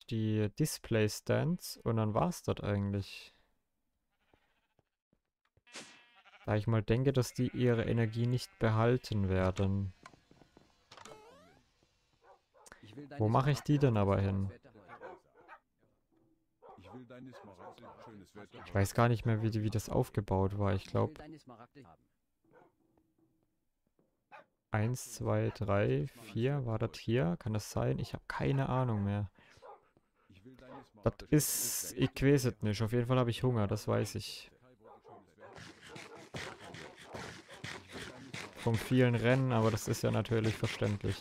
die Display Stands und dann war's das eigentlich. Da ich mal denke, dass die ihre Energie nicht behalten werden. Wo mache ich die denn aber hin? Ich weiß gar nicht mehr, wie das aufgebaut war. Ich glaube 1, 2, 3, 4 war das hier. Kann das sein? Ich habe keine Ahnung mehr. Das ist... Ich weiß es nicht. Auf jeden Fall habe ich Hunger, das weiß ich. Vom vielen Rennen, aber das ist ja natürlich verständlich.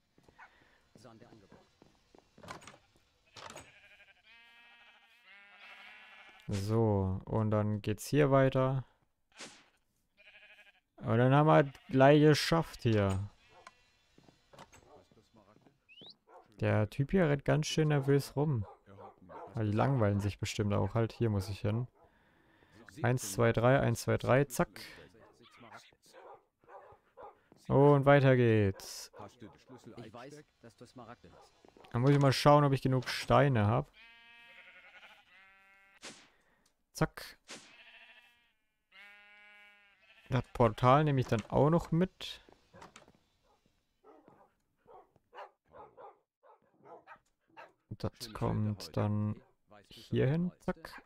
So, und dann geht's hier weiter. Und dann haben wir gleich geschafft hier. Der Typ hier rennt ganz schön nervös rum. Weil die langweilen sich bestimmt auch. Halt, hier muss ich hin. 1, 2, 3, 1, 2, 3, zack. Und weiter geht's. Dann muss ich mal schauen, ob ich genug Steine habe. Zack. Das Portal nehme ich dann auch noch mit. Das kommt dann hier hin. Zack.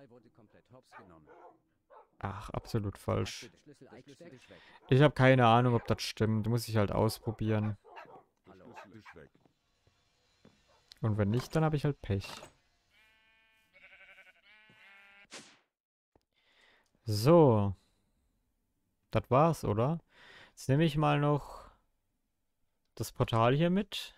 Ach, absolut falsch. Ich habe keine Ahnung, ob das stimmt. Muss ich halt ausprobieren. Und wenn nicht, dann habe ich halt Pech. So. Das war's, oder? Jetzt nehme ich mal noch das Portal hier mit.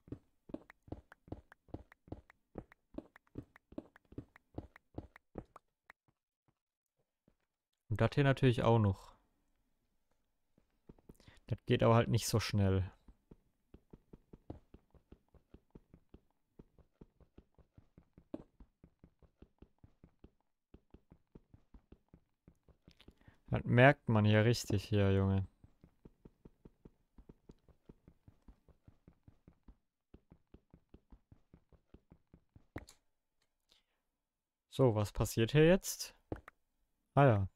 Und das hier natürlich auch noch. Das geht aber halt nicht so schnell. Das merkt man hier richtig hier, Junge. So, was passiert hier jetzt? Ah ja.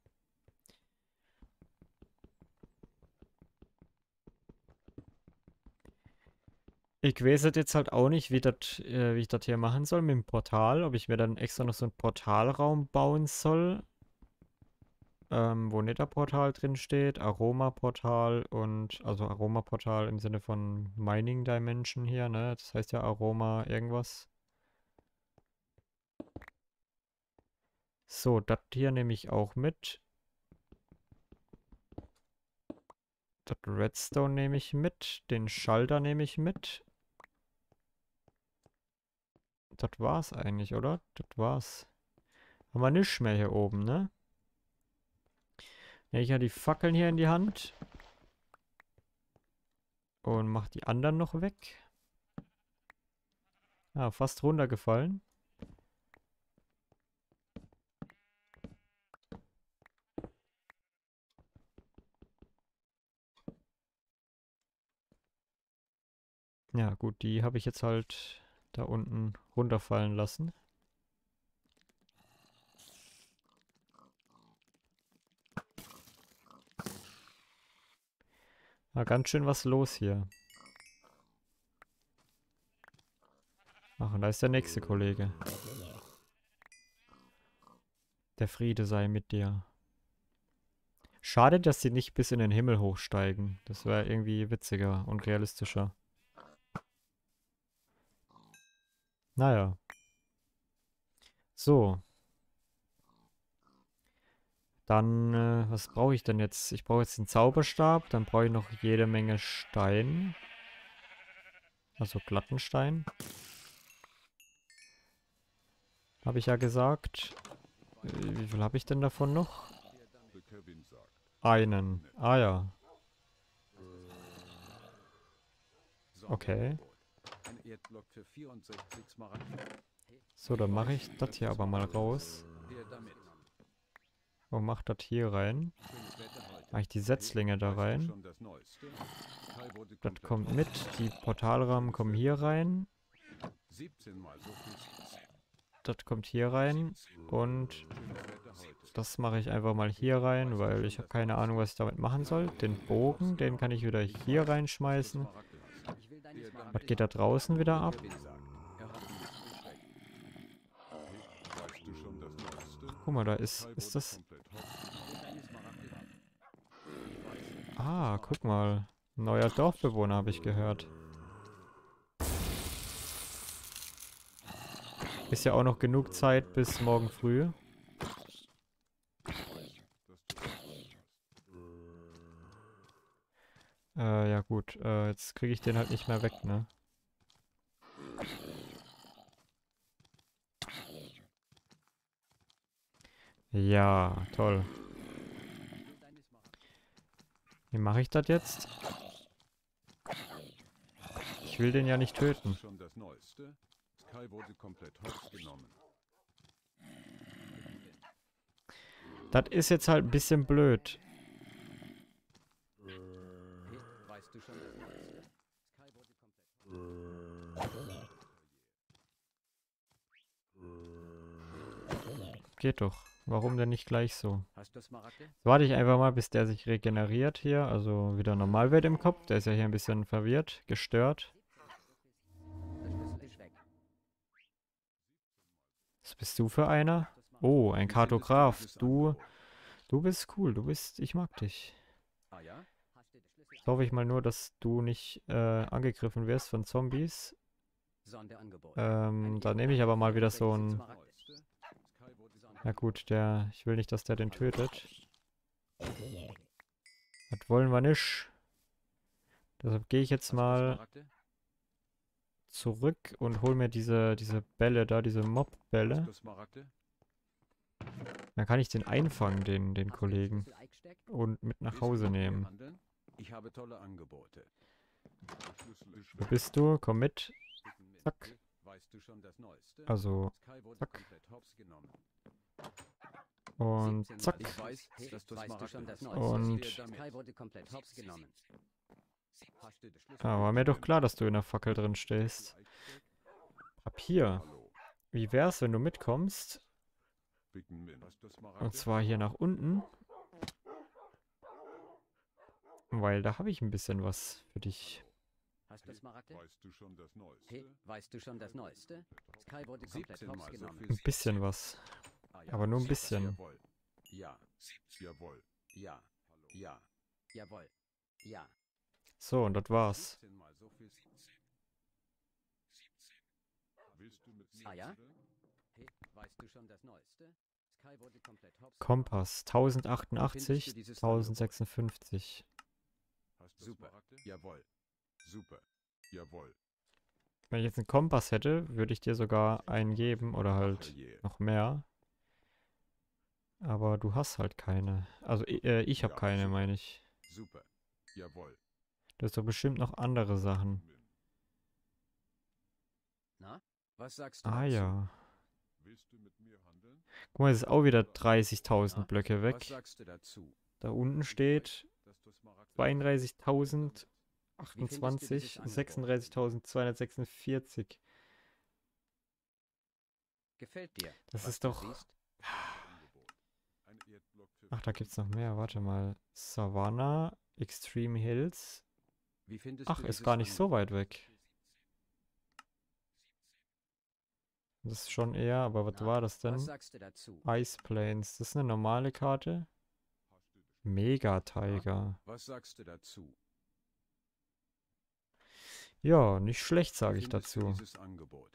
Ich weiß es jetzt halt auch nicht, wie ich das hier machen soll mit dem Portal. Ob ich mir dann extra noch so einen Portalraum bauen soll. Wo Nether-Portal drin steht. Aroma-Portal und, also Aroma-Portal im Sinne von Mining Dimension hier, ne? Das heißt ja Aroma irgendwas. So, das hier nehme ich auch mit. Das Redstone nehme ich mit. Den Schalter nehme ich mit. Das war's eigentlich, oder? Das war's. Haben wir nichts mehr hier oben, ne? Nehme ich ja die Fackeln hier in die Hand. Und mach die anderen noch weg. Ah, fast runtergefallen. Ja, gut, die habe ich jetzt halt da unten runterfallen lassen. Ah, ganz schön was los hier. Ach, und da ist der nächste Kollege. Der Friede sei mit dir. Schade, dass sie nicht bis in den Himmel hochsteigen. Das wäre irgendwie witziger und realistischer. Naja. So. Dann, was brauche ich denn jetzt? Ich brauche jetzt den Zauberstab. Dann brauche ich noch jede Menge Stein. Also glatten Stein. Habe ich ja gesagt. Wie viel habe ich denn davon noch? Einen. Ah ja. Okay. So, dann mache ich das hier aber mal raus. Und mache das hier rein. Mache ich die Setzlinge da rein. Das kommt mit. Die Portalrahmen kommen hier rein. 17 mal so viel. Das kommt hier rein. Und Schönes Wetter heute. das mache ich einfach mal hier rein, weil ich habe keine Ahnung, was ich damit machen soll. Den Bogen, den kann ich wieder hier reinschmeißen. Ich will deine Was Smaragde geht da haben. draußen wieder ab? Gewinn sagt. Er hat ihn nicht weg. Hey, weißt du schon das Neueste? Guck mal, da Kai ist wurde das... komplett hops. Ich will deine Smaragde haben. Ah, guck mal. Neuer Dorfbewohner habe ich gehört. Ist ja auch noch genug Zeit bis morgen früh. Ja gut, jetzt kriege ich den halt nicht mehr weg, ne? Ja, toll. Ich will deine Smaragde. Wie mache ich das jetzt? Ich will den ja nicht töten. Schon das Neueste? Kai wurde komplett hops genommen. Das ist jetzt halt ein bisschen blöd. Hey, weißt du schon das Neueste? Sky wurde komplett. Geht doch. Warum denn nicht gleich so? Hast du Smaragde? Jetzt warte ich einfach mal, bis der sich regeneriert hier. Also wieder normal wird im Kopf. Der ist ja hier ein bisschen verwirrt, gestört. Der Schlüssel ist weg. Was bist du für einer? Hast du Smaragde? Oh, ein Wie findest Kartograf. dieses Du Angebot? bist cool. Ich mag dich. Ah ja? Hast du den Schlüssel? Jetzt hoffe ich mal nur, dass du nicht angegriffen wirst von Zombies. Sonderangebot. Da nehme ich aber mal wieder so ein... Smaragde. Neueste? Kai wurde Na gut, ich will nicht, dass der den tötet. Das wollen wir nicht. Deshalb gehe ich jetzt Hast du mal Smaragde? zurück und hol mir diese Bälle da, diese Hast Mob-Bälle. du Smaragde? Dann kann ich den einfangen, den Hast du den Kollegen. Schlüssel eingesteckt? Und mit nach Willst du Hause mit mir nehmen. handeln? Ich habe tolle Angebote. Der Schlüssel ist Wo weg. bist du? Komm mit. Bitten mit. Zack. Weißt du schon das Neueste? Also, Kai wurde zack. komplett hops genommen. Und 17 Mal. zack. Ich weiß, Hey, dass du weißt du Smaragde schon das hast. Neueste? Und- Was wir damit? Sky wurde komplett hops genommen. Hast du den Schlüssel Ah, war mir doch eingestellt? klar, dass du in der Fackel drin stehst. Papier. Hallo. Wie wär's, wenn du mitkommst? Bitten mit. Hast du Smaragde? Und zwar hier nach unten. Weil da habe ich ein bisschen was für dich. Hast du Smaragde? Weißt du schon das Neueste? Hey, weißt du schon das Neueste? Sky wurde komplett 17 hops Mal so genommen. viel. Ein bisschen was. Ah ja. Aber nur ein bisschen. Jawohl. Ja. Jawohl. Ja. Ja. Jawohl. Ja. So, und das war's. 17 Mal so viel. Willst du mit mir Ah ja? handeln? Hey, weißt du schon das Neueste? Sky wurde komplett hops Kompass. 1088, dieses 1056. Hast du Super. Smaragde? Jawohl. Super. Jawohl. Wenn ich jetzt einen Kompass hätte, würde ich dir sogar einen geben oder halt Atelier. noch mehr. Aber du hast halt keine. Also ich habe Ja, keine, super. meine ich. Super. Jawohl. Du hast doch bestimmt noch andere Sachen. Na? Was sagst du Ah dazu? ja. Willst du mit mir handeln? Guck mal, es ist auch wieder 30.000 Ja, Blöcke Was weg. sagst du dazu? Da unten steht Dass du Smaragde 32.028, Wie findest du dieses Angebot? 36.246. Gefällt dir? Das was ist du doch... siehst? Angebot. Ein Erdblock für Ach, da gibt's noch mehr. Warte mal. Savannah, Extreme Hills. Wie findest Ach, du ist dieses gar nicht so Angebot? weit weg. Das ist schon eher, aber was Na, war das Was denn? sagst du dazu? Ice Plains. Das ist eine normale Karte. Mega Tiger. Was sagst du dazu? Ja, nicht schlecht, Wie sage ich findest du dazu. dieses Angebot?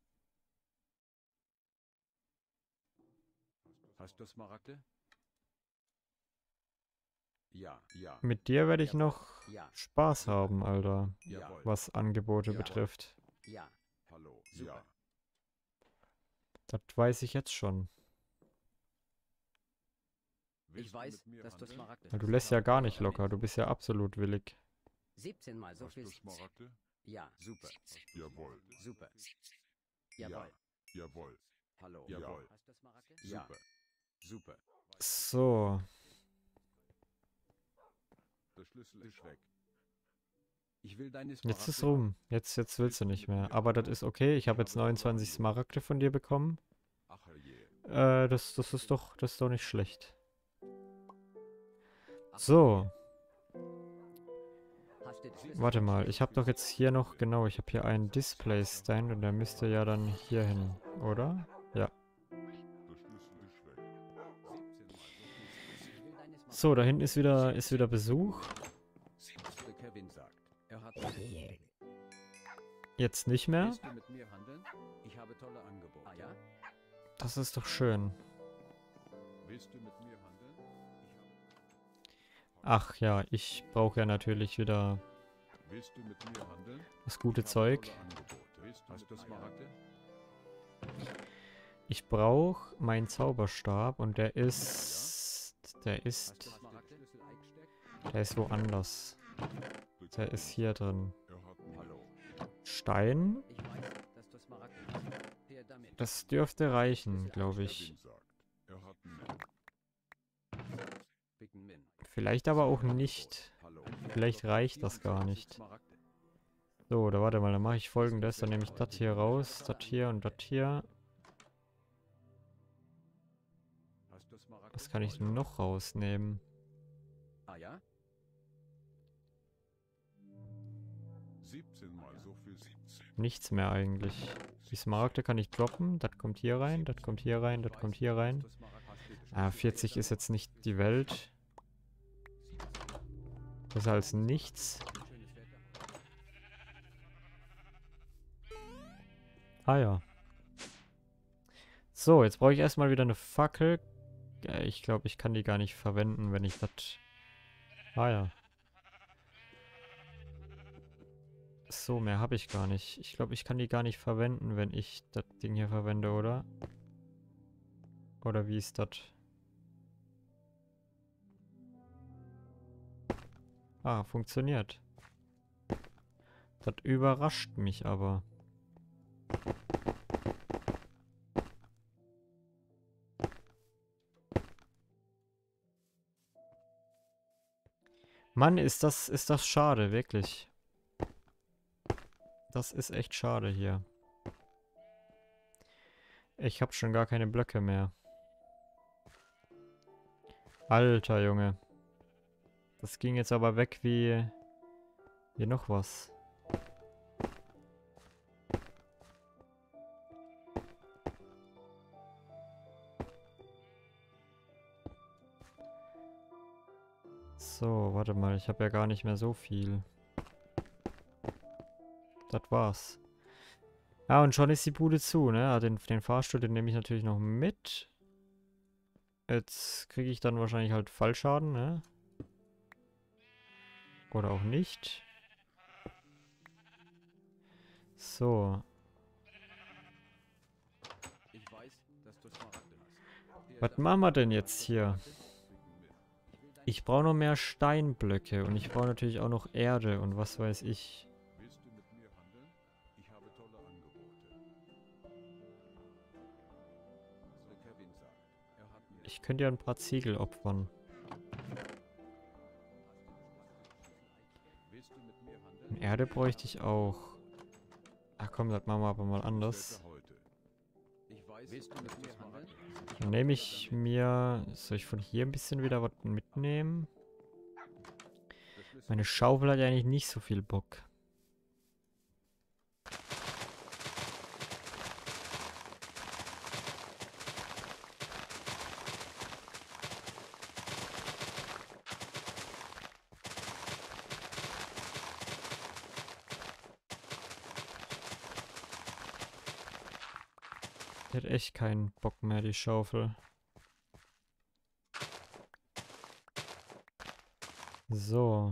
Hast du Smaragde? Ja, ja, Mit dir werde ich Jawohl. noch Ja. Spaß haben, Alter, jawohl. was Angebote Ja. betrifft. Ja. Hallo, Super. ja. Das weiß ich jetzt schon. Willst Ich du weiß, mit mir dass du handeln? Smaragde Weil du hast. lässt ja gar nicht Damit. locker. Du bist ja absolut willig. 17 mal so Hast viel. du Smaragde? Ja. Super. Jawohl. Super. Ja. Jawohl. Jawohl. Hallo. Jawohl. Hast du Smaragde? Ja. Super. So, Der Schlüssel ist weg. Ich will deine Jetzt ist Smaragde rum. Jetzt willst du nicht mehr. Aber das ist okay. Ich habe jetzt 29 Smaragde von dir bekommen. Ach herrje. Das ist doch nicht schlecht. So, Hast du den Schlüssel? warte mal. Ich habe doch jetzt hier noch, genau, ich habe hier einen Display-Stand und der müsste ja dann hier hin, oder? Ja. Der Schlüssel ist weg. 17 Mal so viel. Ich will deine Smaragde. So, da hinten ist wieder Besuch. Der Kevin sagt, er hat. Jetzt nicht mehr. Willst du mit mir handeln? Ich habe tolle Angebote. Ah ja? Das ist doch schön. Willst du mit mir handeln? Ach ja, ich brauche ja natürlich wieder Willst du mit mir handeln? das gute Ich habe Zeug. tolle Angebote. Hast du Smaragde? Ich brauche meinen Zauberstab und der ist Hast du Smaragde? Schlüssel eingesteckt? der ist woanders. Der ist hier drin. Er hat einen. Hallo. Stein, Ich weiß, dass du Smaragde hast. Her damit. das dürfte reichen, glaube ich. Kevin sagt, er hat einen. Pick n Min. Vielleicht aber auch nicht. Hallo. Vielleicht reicht das gar 24 nicht. Smaragde. So, da warte mal, dann mache ich folgendes. Dann nehme ich das hier raus, das hier und das hier. Hast du Smaragde? Was kann ich denn noch rausnehmen? Ah ja? 17 mal so viel. 17. Nichts mehr eigentlich. Die Smaragde kann ich droppen. Das kommt hier rein, das kommt hier rein, das kommt hier rein. Hast du Smaragde? Ah, 40 ist jetzt nicht die Welt. Besser als nichts. Schönes Wetter. Ah ja. So, jetzt brauche ich erstmal wieder eine Fackel. Ich glaube, ich kann die gar nicht verwenden, wenn ich das... Ah ja. So, mehr habe ich gar nicht. Ich glaube, ich kann die gar nicht verwenden, wenn ich das Ding hier verwende, oder? Oder wie ist das? Ah, funktioniert. Das überrascht mich aber. Mann, ist das schade, wirklich. Das ist echt schade hier. Ich habe schon gar keine Blöcke mehr. Alter Junge. Das ging jetzt aber weg wie noch was. So, warte mal, ich habe ja gar nicht mehr so viel. Das war's. Ja, und schon ist die Bude zu, ne? Ah, den Fahrstuhl, den nehme ich natürlich noch mit. Jetzt kriege ich dann wahrscheinlich halt Fallschaden, ne? Oder auch nicht. So. Ich weiß, dass du Smaragde hast. Her Was damit. machen wir denn jetzt hier? Pick n Min. Ich brauche noch mehr Steinblöcke und ich brauche natürlich auch noch Erde und was weiß ich. Willst du mit mir handeln? Ich habe tolle Angebote. Der Kevin sagt, er hat mir. Ich könnte ja ein paar Ziegel opfern. Willst du mit mir handeln? Und Erde bräuchte ich auch. Ach komm, das machen wir aber mal anders. Wetter heute. Ich weiß, willst du mit mir handeln? Dann nehme ich mir... Soll ich von hier ein bisschen wieder was mitnehmen? Der Schlüssel. Meine Schaufel hat ja eigentlich nicht so viel Bock. Die hat echt keinen Bock mehr, die Schaufel. So.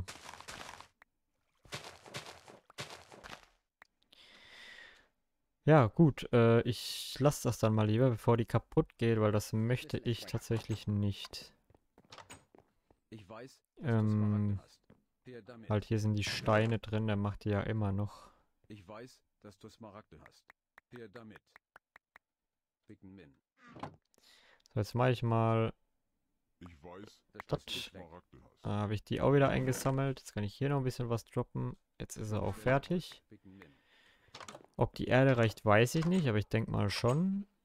Ja, gut. Ich lasse das dann mal lieber, bevor die kaputt geht, weil das möchte ich tatsächlich nicht. Ich weiß, dass du Ähm, Smaragde hast. Her damit. Halt, hier sind die Steine drin, der macht die ja immer noch. Ich weiß, dass du Smaragde hast. Her damit. Pick n Min. So, jetzt mache ich mal... Ich weiß, Der Das Schlüssel ist weg. Smaragde hast. Habe ich die auch wieder eingesammelt. Jetzt kann ich hier noch ein bisschen was droppen. Jetzt ist er auch fertig. Picken Min. Ob die Erde reicht, weiß ich nicht, aber ich denke mal schon.